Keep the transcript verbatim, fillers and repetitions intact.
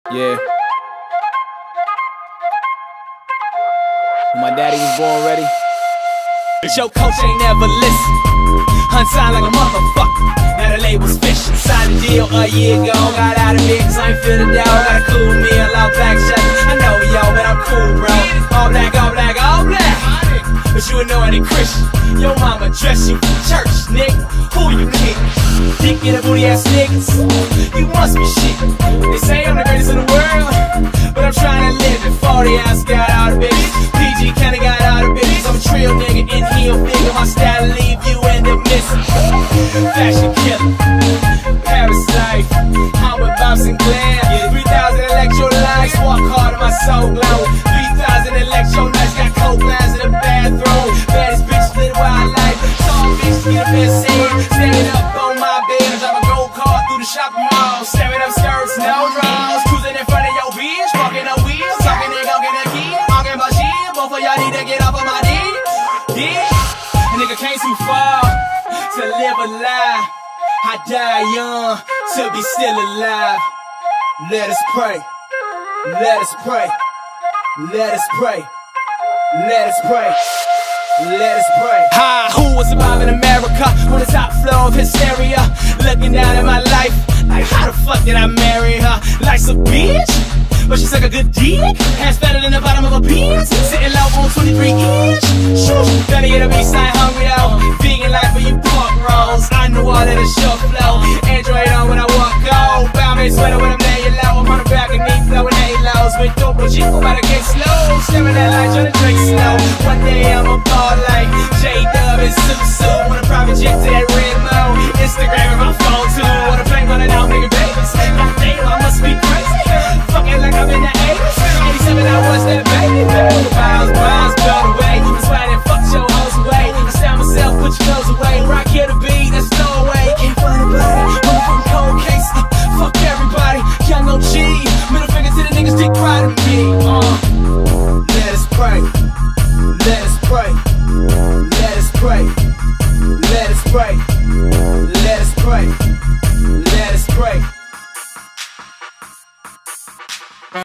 Yeah. When my daddy was born ready. Your coach ain't never listen. Unsigned like a motherfucker. Now the label's fishing. Signed the deal a year ago. Got out of it cause I ain't feel the doubt. Got a cool meal, all black shut. I know yo, but I'm cool, bro. All black, all black, all black. But you know any Christian. Your mama dress you for church, nigga. Who you kidding? Dick in the booty ass niggas. You must be shit. They say I'm the greatest in the world, but I'm trying to live it. forty ounce got all the bitches. P G kinda got all the bitches. I'm a trill nigga in heel figure. My style leave you end up missing. Fashion killer, Paris life. I'm with Bob Sinclair. three thousand electrolytes. Walk hard on my soul glow. three thousand electrolytes. Got coke lines in the bathroom. Baddest bitch live wildlife. Tall bitch get a best in. Standing up on my bed. I drive a gold car through the shopping mall. Staring up skirts, no draws. Cruising in front of your bitch. Fucking up wheels. Talking and go get a key. Talking about shit. Both of y'all need to get off of my dick. Yeah. A nigga came too far to live a lie. I die young to be still alive. Let us pray. Let us pray. Let us pray. Let us pray. Let us pray. Hi, who was surviving America on the top floor of hysteria? Looking down at my life, like how the fuck did I marry her? Life's a bitch, but she's like a good dick. Hands fatter than the bottom of a penis. Sitting low on twenty-three inch. Shoo, gotta get a beast, I ain't hungry though. Vegan life for you pork rolls. I know all that is short flow. Android on when I walk out. Bound sweater when I'm laying low. I'm on the back and knee flowing halos. With dope and shit, about to get slow. Staring at light, trying to drink slow. One day I'm a ball like J-Dub and Susu. On a private jet to that red moon. Instagram and my phone too. On a plane running out, nigga babies. God damn, I must be crazy. Fucking like I'm in the eighties. eighty-seven, I was that baby. Miles, miles, blow away. That's why I didn't fuck your hoes away. I stand myself, put your clothes away. Rock here to be, that's no way. Can't find a body. Motherfucking cold case. Uh, fuck everybody. Young O G. Middle finger to the niggas, dick cry to me. Uh, let us pray. Let us pray. Let us pray. Let us pray. Let us pray. Let us pray.